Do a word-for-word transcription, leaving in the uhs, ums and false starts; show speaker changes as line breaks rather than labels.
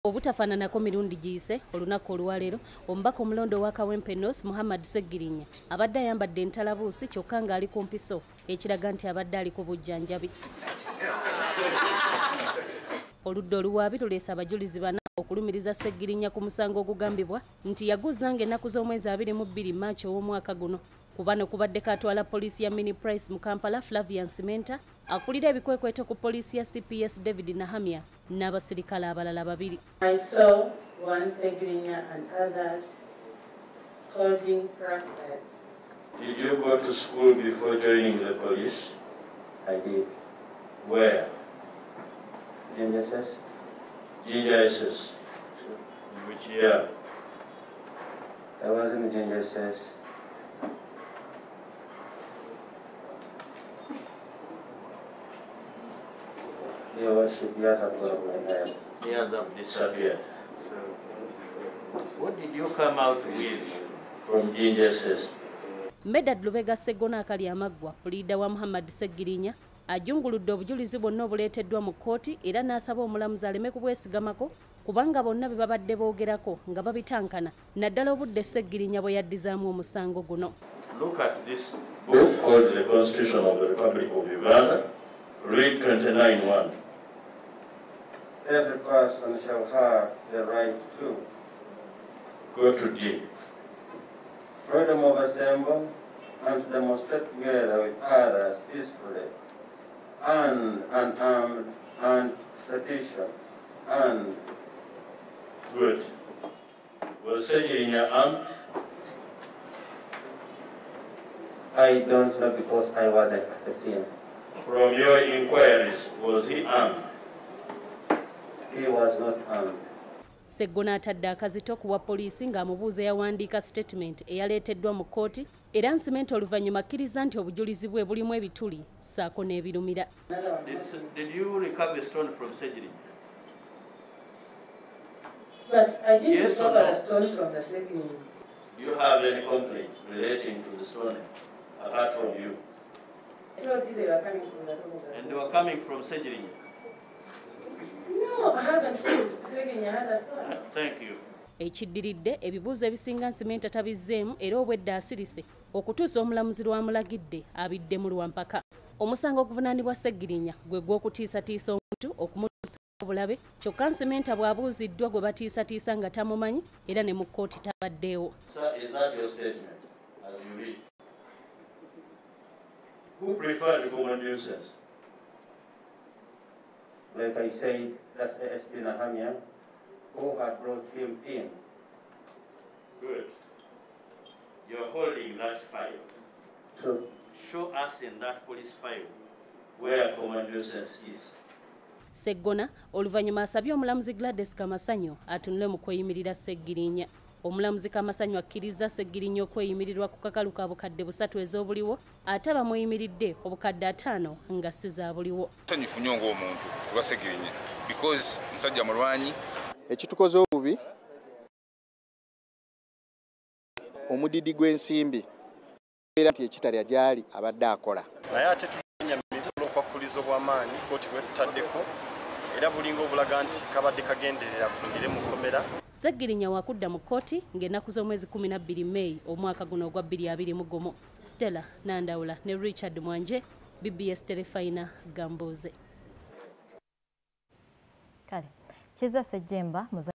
Obutafaananako mirundi giyise olunaku olwaleero omubaka omulondo wa Kawempe North Muhammad Ssegirinya abadde ayambadde entalabuusi kyokka ng'ali ku mpiso ekiraga nti abadde ali ku bujjanjabi. Oludda oluwaabi luleese abajulizi bana okulumiriza Ssegirinya ku musango ogugambibwa nti yaguzzanga ennaku z'omwezi abiri mu bbiri Maachi ow'omwaka guno. Ku bano kubaddeko atwala poliisi ya Mini Price mu Kampala Flavian Cimenta, akulira ebikwekweto ku poliisi ya C P S David Nahamya n'abasirikale abalala babiri.
I saw one Ssegirinya and others holding placards.
Did you go to school before joining the police?
I did.
Where?
Ginger S S.
Ginger S S. In which year?
I was in Ginger S S. Your worship, years have gone away.
Years have disappeared. What did you come out with from Ginger S S?
Medad Lubega Segona akali amaggwa puliida wa Muhammad Ssegirinya ajunguludde obujulizi bwonna obuleeteddwa mu kkooti era n'asaba omulamuzi aleme kubwesigamako kubanga bonna be babadde boogerako nga babitankana naddala obudde Ssegirinya bwe yaddizaamu omusango guno.
Look at this book called the Constitution of the Republic of Uganda. Read twenty-nine one.
Every person shall have the right to
Go to D.
freedom of assembly and to demonstrate together with others peacefully, and unarmed and petition and
Good. Was Ssegirinya armed?
I don't know because I wasn't at the scene.
From your inquiries, was he armed?
He was not armed.
Segona atadde akazito ku bwa poliisi ng'amubuuza yawandiika statement eyaleeteddwa mu kkooti era Cimenta oluvannyuma akkiriza nti obujulizi bwe bulimu ebituli ssaako n'ebirumira.
Did, did you recover a stone from Ssegirinya?
But I didn't
Yes or
recover
no?
a stone from the Ssegirinya.
Do you have any complaint relating to the stone apart from you?
I told you they were coming from the Congo.
And they were coming from Ssegirinya?
No, I haven't seen Ssegirinya had a stone.
Thank you.
Ekiddiridde ebibuuzo ebisinga Cimenta tabizzeemu era obwedda asirise okutuusa omulamuzi lwamulagidde abiddemu lwampaka. Omusango oguvunaanibwa Ssegirinya gwe gw'okutiisatiisa omuntu okumutuusa obulabe kyokka Cimenta bw'abuuziddwa gwe batiisatiisa nga tamumanyi era ne mu kkooti tabaddeewo.
Sir, is that your statement as you read? Who preferred common nuisance?
Like I said, that's the S P Nahamya who had brought him in.
Good. You're holding that file.
True.
Show us in that police file where common nuisance is.
Segona oluvannyuma asabye omulamuzi Gladys Kamasanyo atunule mu kweyimirira Ssegirinya. Omulamuzi Kamasanyo akkiriza Ssegirinya okweyimirirwa ku kakalu ka bukadde busatu ez'obuliwo ate bamuyimiridde obukadde ataano nga si za buliwo.
Nsanyufu nnyo ng'omuntu kuba Ssegirinya because musajja mulwanyi.
Ekitukoze obubi omudidi gw'ensimbi era nti ekitalya gyali abadde akola.
Naye ate tunyamira olw'okwakkuliza obw'amaanyi kkooti bwe tutaddeko era bulinga obulaga nti kabadde kagenderera afundire mu kkomera.
Ssegirinya wakudda mu kkooti ng'ennaku z'omwezi kumi na bbiri Meeyi omwaka guno ogwa bbiri abiri mu gumu. Stella Nandawula ne Richard Mwanje, B B S Telefayina, Gambuuze.
Kale, Kiza Ssejjemba